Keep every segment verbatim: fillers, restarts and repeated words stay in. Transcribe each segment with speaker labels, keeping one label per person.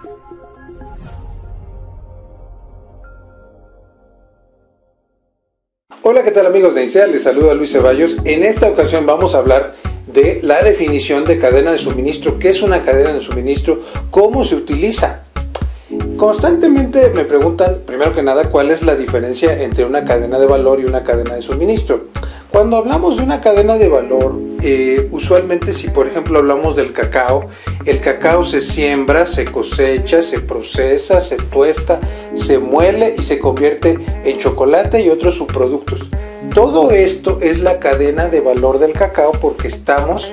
Speaker 1: Hola, ¿qué tal amigos de INSEA? Les saluda Luis Ceballos. En esta ocasión vamos a hablar de la definición de cadena de suministro. ¿Qué es una cadena de suministro? ¿Cómo se utiliza? Constantemente me preguntan, primero que nada, cuál es la diferencia entre una cadena de valor y una cadena de suministro. Cuando hablamos de una cadena de valor, eh, usualmente si por ejemplo hablamos del cacao, el cacao se siembra, se cosecha, se procesa, se tuesta, se muele y se convierte en chocolate y otros subproductos. Todo esto es la cadena de valor del cacao porque estamos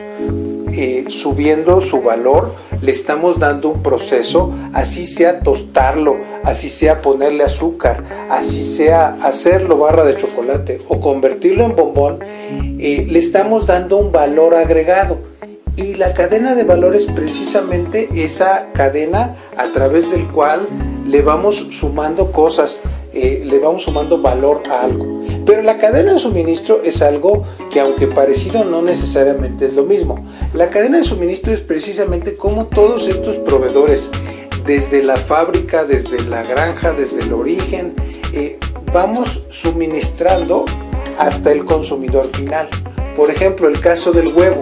Speaker 1: eh, subiendo su valor, le estamos dando un proceso, así sea tostarlo, así sea ponerle azúcar, así sea hacerlo barra de chocolate o convertirlo en bombón, eh, le estamos dando un valor agregado. Y la cadena de valor es precisamente esa cadena a través del cual le vamos sumando cosas, eh, le vamos sumando valor a algo. Pero la cadena de suministro es algo que, aunque parecido, no necesariamente es lo mismo. La cadena de suministro es precisamente como todos estos proveedores, desde la fábrica, desde la granja, desde el origen, eh, vamos suministrando hasta el consumidor final. Por ejemplo, el caso del huevo.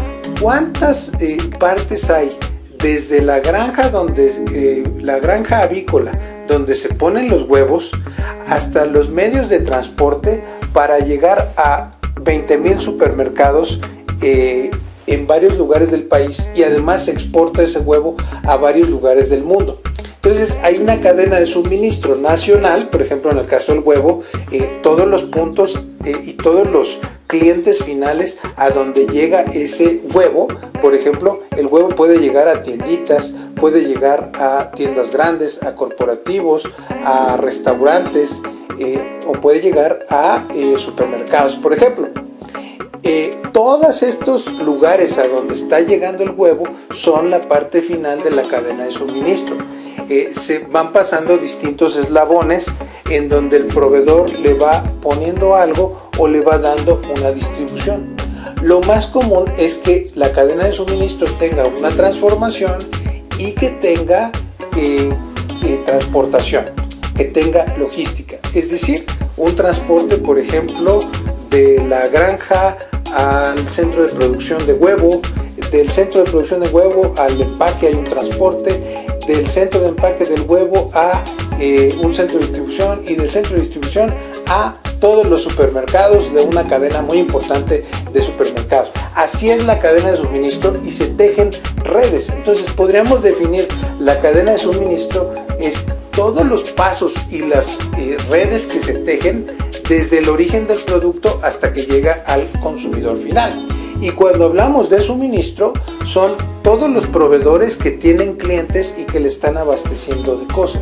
Speaker 1: ¿Cuántas eh, partes hay desde la granja, donde, eh, la granja avícola, donde se ponen los huevos, hasta los medios de transporte para llegar a veinte mil supermercados eh, en varios lugares del país, y además se exporta ese huevo a varios lugares del mundo? Entonces hay una cadena de suministro nacional, por ejemplo en el caso del huevo, eh, todos los puntos eh, y todos los clientes finales a donde llega ese huevo. Por ejemplo, el huevo puede llegar a tienditas, puede llegar a tiendas grandes, a corporativos, a restaurantes, eh, o puede llegar a eh, supermercados, por ejemplo. Eh, todos estos lugares a donde está llegando el huevo son la parte final de la cadena de suministro. Eh, se van pasando distintos eslabones en donde el proveedor le va poniendo algo o le va dando una distribución. Lo más común es que la cadena de suministro tenga una transformación y que tenga eh, eh, transportación, que tenga logística, es decir, un transporte, por ejemplo, de la granja al centro de producción de huevo, del centro de producción de huevo al empaque hay un transporte, del centro de empaque del huevo a eh, un centro de distribución, y del centro de distribución a todos los supermercados de una cadena muy importante de supermercados. Así es la cadena de suministro y se tejen redes. Entonces podríamos definir la cadena de suministro es todos los pasos y las eh, redes que se tejen desde el origen del producto hasta que llega al consumidor final. Y cuando hablamos de suministro, son todos los proveedores que tienen clientes y que le están abasteciendo de cosas.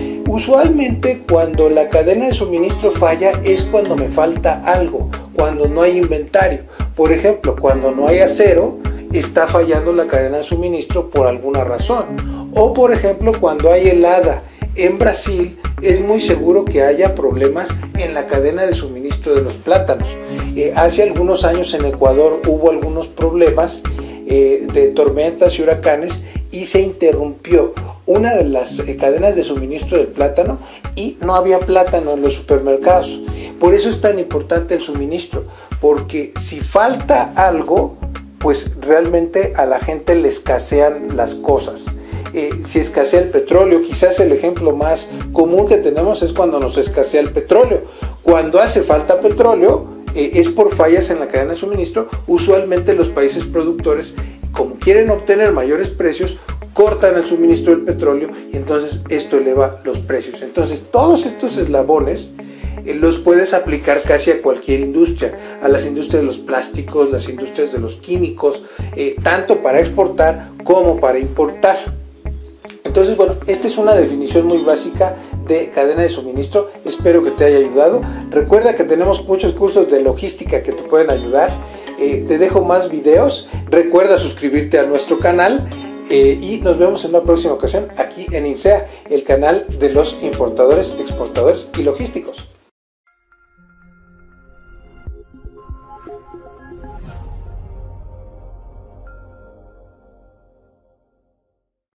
Speaker 1: Usualmente cuando la cadena de suministro falla es cuando me falta algo, cuando no hay inventario. Por ejemplo, cuando no hay acero, está fallando la cadena de suministro por alguna razón. O por ejemplo, cuando hay helada en Brasil, es muy seguro que haya problemas en la cadena de suministro de los plátanos. Eh, hace algunos años en Ecuador hubo algunos problemas eh, de tormentas y huracanes y se interrumpió una de las eh, cadenas de suministro del plátano y no había plátano en los supermercados. Por eso es tan importante el suministro, porque si falta algo, pues realmente a la gente le escasean las cosas. Eh, si escasea el petróleo, quizás el ejemplo más común que tenemos es cuando nos escasea el petróleo. Cuando hace falta petróleo, eh, es por fallas en la cadena de suministro. Usualmente los países productores, como quieren obtener mayores precios, cortan el suministro del petróleo y entonces esto eleva los precios. Entonces todos estos eslabones eh, los puedes aplicar casi a cualquier industria, a las industrias de los plásticos, las industrias de los químicos, eh, tanto para exportar como para importar. Entonces, bueno, esta es una definición muy básica de cadena de suministro. Espero que te haya ayudado. Recuerda que tenemos muchos cursos de logística que te pueden ayudar. Eh, te dejo más videos. Recuerda suscribirte a nuestro canal eh, y nos vemos en una próxima ocasión aquí en INSEA, el canal de los importadores, exportadores y logísticos.